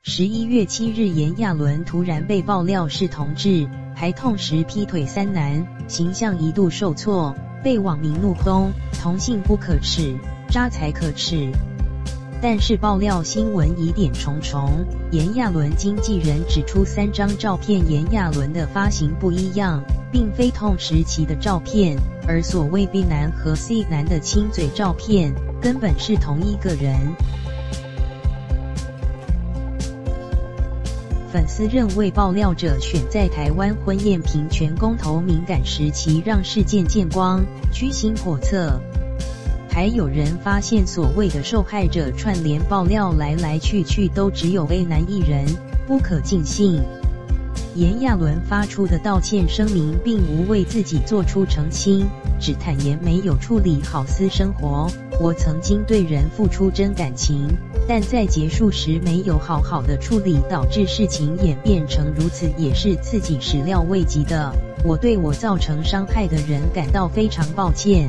11月7日，炎亚纶突然被爆料是同志，还痛时劈腿3男，形象一度受挫，被网民怒轰同性不可耻，渣才可耻。但是爆料新闻疑点重重，炎亚纶经纪人指出3张照片炎亚纶的发型不一样，并非同时期的照片，而所谓 B 男和 C 男的亲嘴照片根本是同一个人。粉丝认为爆料者选在台湾婚宴平权公投敏感时期让事件见光，居心叵测。还有人发现所谓的受害者串联爆料来来去去都只有 A 男一人，不可尽信。炎亚纶发出的道歉声明并无为自己做出澄清，只坦言没有处理好私生活，我曾经对人付出真感情，但在结束时没有好好的处理，导致事情演变成如此，也是自己始料未及的，我对我造成伤害的人感到非常抱歉。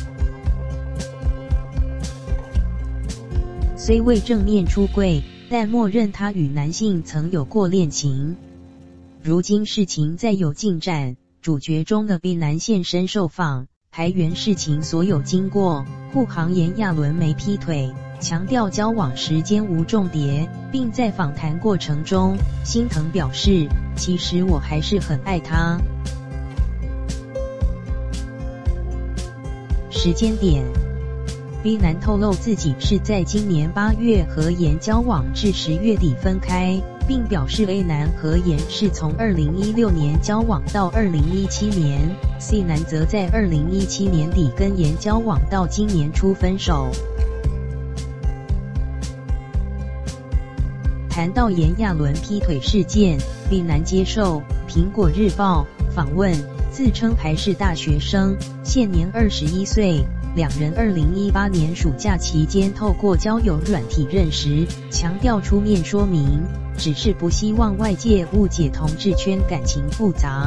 虽未正面出柜，但默认他与男性曾有过恋情。如今事情再有进展，主角中的 B 男现身受访，还原事情所有经过，护航炎亚纶没劈腿，强调交往时间无重叠，并在访谈过程中心疼表示，其实我还是很爱他。时间点，B 男透露自己是在今年8月和炎交往至10月底分开，并表示 A 男和炎是从2016年交往到2017年 ，C 男则在2017年底跟炎交往到今年初分手。谈到炎亚纶劈腿事件， B 男接受苹果日报访问，自称还是大学生，现年21岁。两人2018年暑假期间透过交友软体认识，强调出面说明，只是不希望外界误解同志圈感情复杂。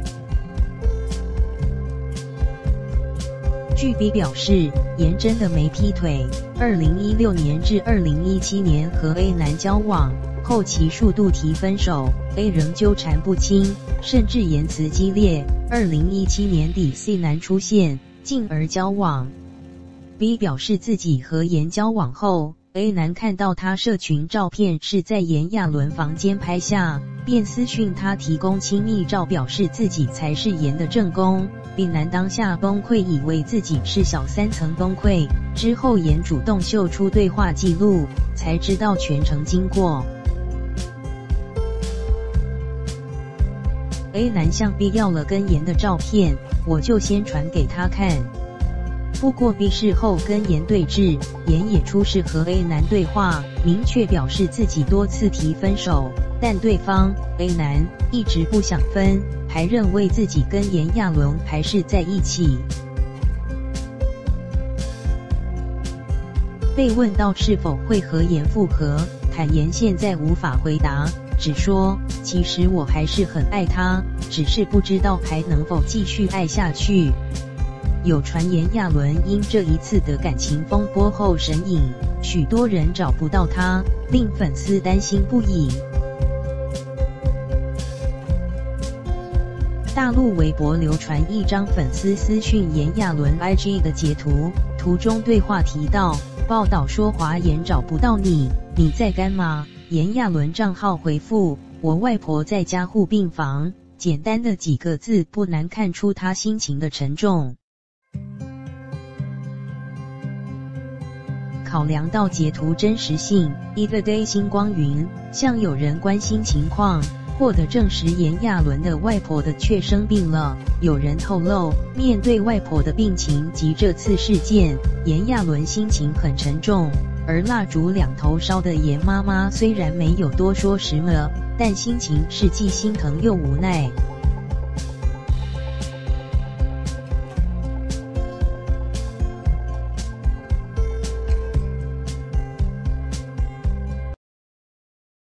据 B 表示，炎真的没劈腿，2016年至2017年和 A 男交往，后期数度提分手 ，A 仍纠缠不清，甚至言辞激烈。2017年底 C 男出现，进而交往。B 表示自己和炎交往后， A 男看到他社群照片是在炎亚纶房间拍下，便私讯他提供亲密照，表示自己才是炎的正宫。B 男当下崩溃，以为自己是小三层崩溃，之后炎主动秀出对话记录，才知道全程经过。A 男向 B 要了跟炎的照片，我就先传给他看。不过 B 事后跟炎对峙，炎也出示和 A 男对话，明确表示自己多次提分手，但对方 A 男一直不想分，还认为自己跟炎亚纶还是在一起。被问到是否会和炎复合，坦言现在无法回答，只说其实我还是很爱他，只是不知道还能否继续爱下去。有传炎亚纶因这一次的感情风波后神隐，许多人找不到他，令粉丝担心不已。大陆微博流传一张粉丝私讯炎亚纶 IG 的截图，图中对话提到，报道说华研找不到你，你在干嘛？炎亚纶账号回复，我外婆在加护病房，简单的几个字不难看出他心情的沉重。考量到截图真实性 ，Everyday 星光云向有人关心情况，获得证实炎亚纶的外婆的确生病了。有人透露，面对外婆的病情及这次事件，炎亚纶心情很沉重。而蜡烛两头烧的炎妈妈虽然没有多说什么，但心情是既心疼又无奈。